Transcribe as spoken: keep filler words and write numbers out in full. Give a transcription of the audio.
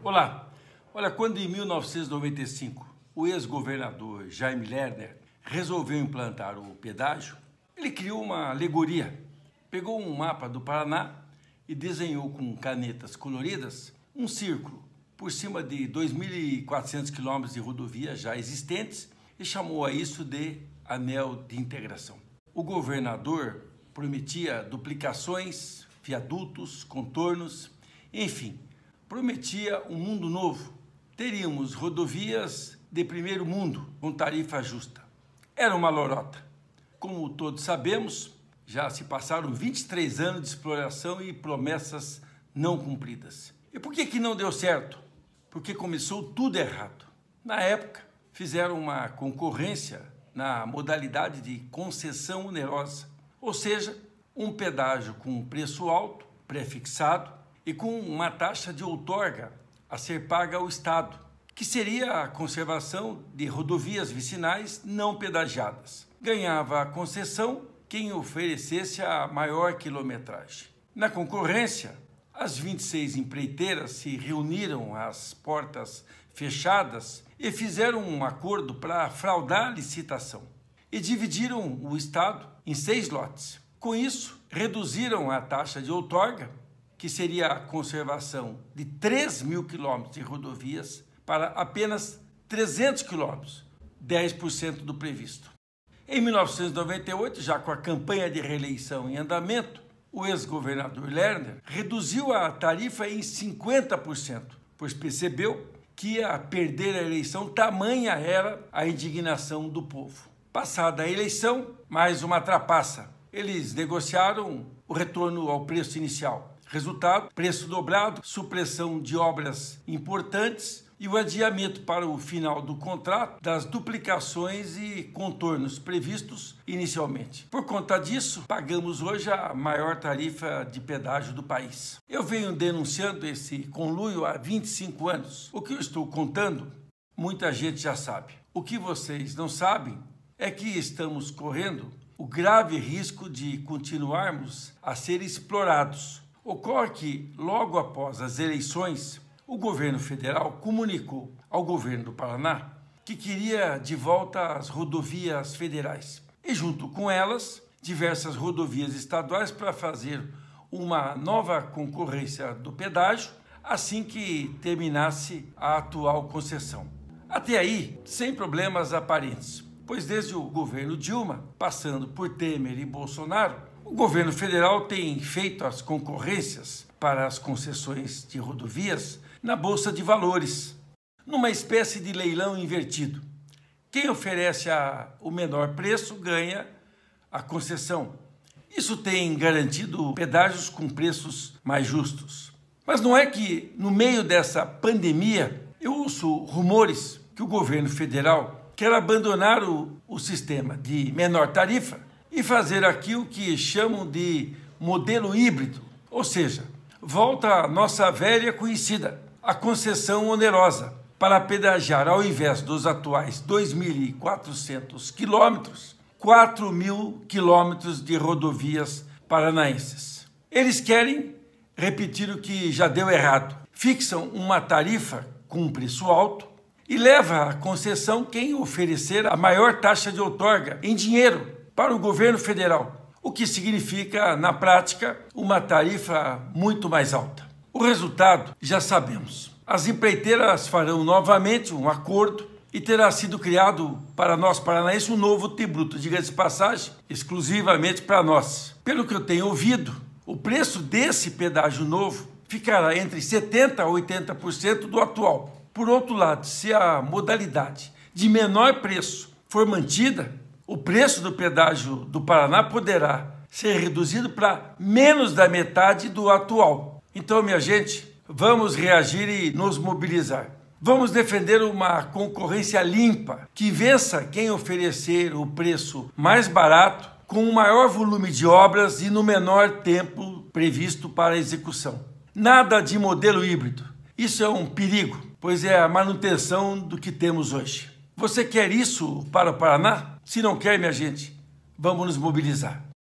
Olá, olha, quando em mil novecentos e noventa e cinco o ex-governador Jaime Lerner resolveu implantar o pedágio, ele criou uma alegoria, pegou um mapa do Paraná e desenhou com canetas coloridas um círculo por cima de dois mil e quatrocentos quilômetros de rodovias já existentes e chamou a isso de Anel de Integração. O governador prometia duplicações, viadutos, contornos, enfim, prometia um mundo novo. Teríamos rodovias de primeiro mundo com tarifa justa. Era uma lorota. Como todos sabemos, já se passaram vinte e três anos de exploração e promessas não cumpridas. E por que que não deu certo? Porque começou tudo errado. Na época, fizeram uma concorrência na modalidade de concessão onerosa, ou seja, um pedágio com preço alto, prefixado, e com uma taxa de outorga a ser paga ao Estado, que seria a conservação de rodovias vicinais não pedagiadas. Ganhava a concessão quem oferecesse a maior quilometragem. Na concorrência, as vinte e seis empreiteiras se reuniram às portas fechadas e fizeram um acordo para fraudar a licitação e dividiram o Estado em seis lotes. Com isso, reduziram a taxa de outorga, que seria a conservação de três mil quilômetros de rodovias, para apenas trezentos quilômetros, dez por cento do previsto. Em mil novecentos e noventa e oito, já com a campanha de reeleição em andamento, o ex-governador Lerner reduziu a tarifa em cinquenta por cento, pois percebeu que ia perder a eleição, tamanha era a indignação do povo. Passada a eleição, mais uma trapaça. Eles negociaram o retorno ao preço inicial. Resultado, preço dobrado, supressão de obras importantes e o adiamento para o final do contrato das duplicações e contornos previstos inicialmente. Por conta disso, pagamos hoje a maior tarifa de pedágio do país. Eu venho denunciando esse conluio há vinte e cinco anos. O que eu estou contando, muita gente já sabe. O que vocês não sabem é que estamos correndo o grave risco de continuarmos a ser explorados. Ocorre que, logo após as eleições, o governo federal comunicou ao governo do Paraná que queria de volta as rodovias federais e, junto com elas, diversas rodovias estaduais para fazer uma nova concorrência do pedágio assim que terminasse a atual concessão. Até aí, sem problemas aparentes, pois desde o governo Dilma, passando por Temer e Bolsonaro, o governo federal tem feito as concorrências para as concessões de rodovias na Bolsa de Valores, numa espécie de leilão invertido. Quem oferece a, o menor preço ganha a concessão. Isso tem garantido pedágios com preços mais justos. Mas não é que, no meio dessa pandemia, eu ouço rumores que o governo federal quer abandonar o, o sistema de menor tarifa e fazer aquilo que chamam de modelo híbrido, ou seja, volta à nossa velha conhecida, a concessão onerosa, para pedagiar, ao invés dos atuais dois mil e quatrocentos quilômetros, quatro mil quilômetros de rodovias paranaenses. Eles querem repetir o que já deu errado. Fixam uma tarifa com um preço alto e leva à concessão quem oferecer a maior taxa de outorga em dinheiro para o governo federal, o que significa, na prática, uma tarifa muito mais alta. O resultado já sabemos. As empreiteiras farão novamente um acordo e terá sido criado para nós paranaenses um novo tributo, diga-se de passagem, exclusivamente para nós. Pelo que eu tenho ouvido, o preço desse pedágio novo ficará entre setenta por cento a oitenta por cento do atual. Por outro lado, se a modalidade de menor preço for mantida, o preço do pedágio do Paraná poderá ser reduzido para menos da metade do atual. Então, minha gente, vamos reagir e nos mobilizar. Vamos defender uma concorrência limpa, que vença quem oferecer o preço mais barato, com o maior volume de obras e no menor tempo previsto para a execução. Nada de modelo híbrido. Isso é um perigo, pois é a manutenção do que temos hoje. Você quer isso para o Paraná? Se não quer, minha gente, vamos nos mobilizar.